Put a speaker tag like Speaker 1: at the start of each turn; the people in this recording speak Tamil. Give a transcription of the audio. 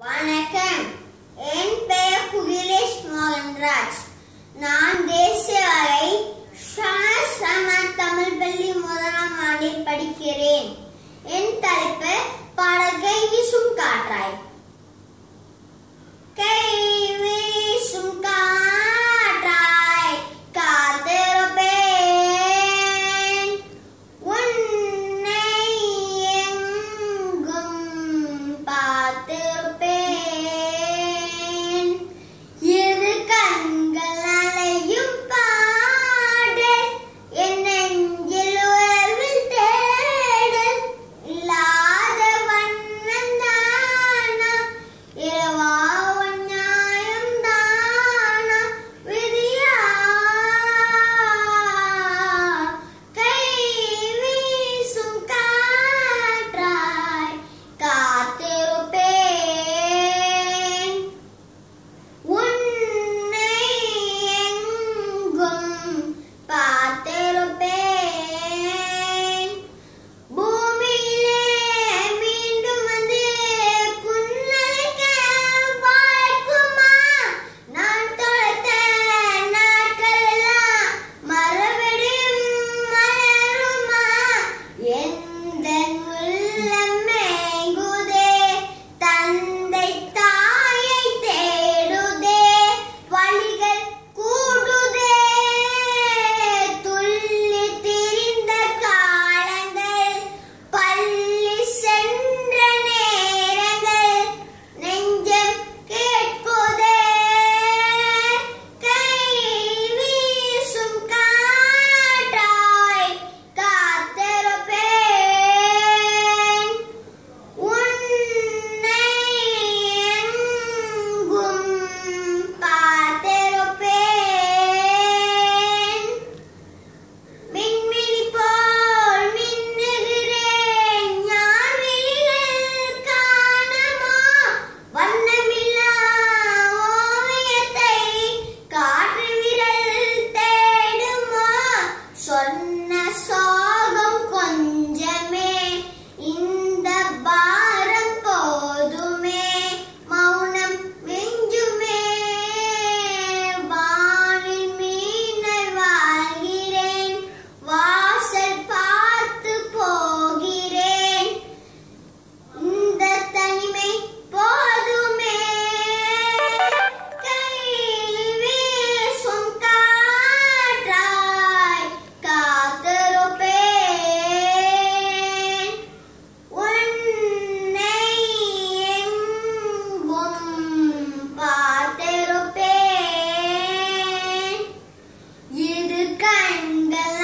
Speaker 1: வணக்கம். என் பெயர் புகிலேஷ் மோகன்ராஜ். நான் தேசிய வகை தமிழ் பள்ளி முதலாம் ஆண்டில் படிக்கிறேன். என் தலைப்பு பாடகை வீசும் காற்றாய். கை வீசும் காற்றாய் காத்திருப்பேன், உன்னை எங்கும் பார்த்திருப்பேன். இரு கண்கள் அலையும் பாடல், என் நெஞ்சில் உறவில் தேடல். இல்லாத வண்ணம் தானா, இரவாவும் நியாயம் தானா, விதியா? கை வீசும் காற்றாய் காத்திருப்பேன், உன்னை எங்கும் பார்த்திருப்பேன். பூமியிலே மீண்டும் வந்து புன்னகைக்க வாய்க்குமா? நான் தொலைத்த நாட்களெல்லாம் மறுபடியும் மலருமா? எந்தன் உள்ளம் ஏங்குதே, தந்தை தாயை தேடுதே, வலிகள் கூடுதே. துள்ளி திரிந்த காலங்கள், பள்ளி சென்ற நேரங்கள், நெஞ்சம் கேட்குதே. கை வீசும் காற்றாய் காத்திருப்பேன், உன்னை எங்கும் பார்த்திருப்பேன். மின்மினி போல் மின்னுகிறேன், யார் விழிகள் காணுமோ? வண்ணமில்லா ஓவியத்தை காற்று விரல் தேடுமோ? சொன்ன சோகம் கொஞ்சமே, இந்த பாரம் போதுமே, மௌனம் வெஞ்சுமே. வானில் மீனை வாழ்கிறேன், வாசல் பார்த்து போகிறேன். இந்த தனிமை போதுமே. கை வீசும் காற்றாய் காத்திருப்பேன், உன்னை எங்கும் பார்த்திருப்பேன். இரு கண்கள்